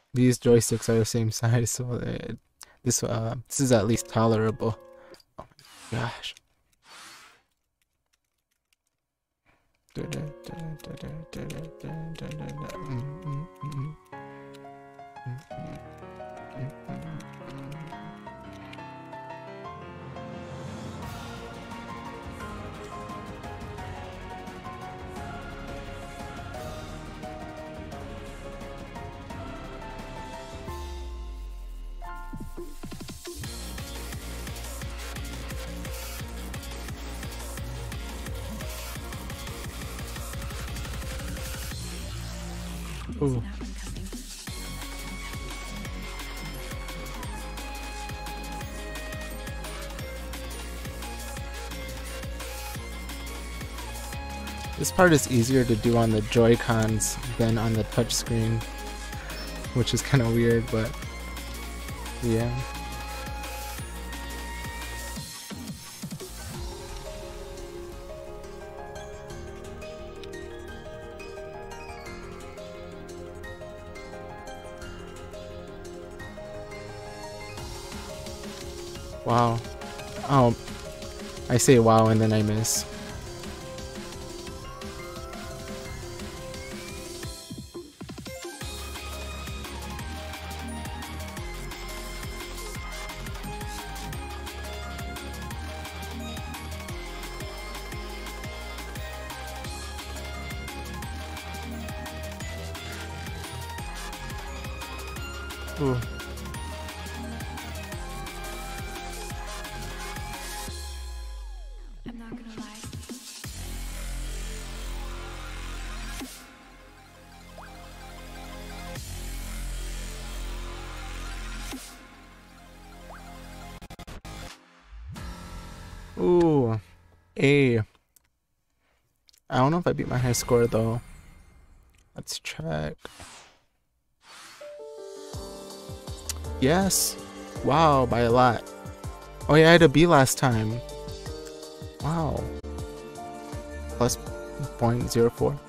These joysticks are the same size, so this is at least tolerable. Oh my gosh. Ooh. This part is easier to do on the Joy-Cons than on the touchscreen, which is kind of weird, but yeah. Wow. Oh, I say wow and then I miss. Ooh. I'm not gonna lie. Ooh. A. I don't know if I beat my high score though. Let's check. Yes. Wow, by a lot. Oh yeah, I had a B last time. Wow. Plus 0.04.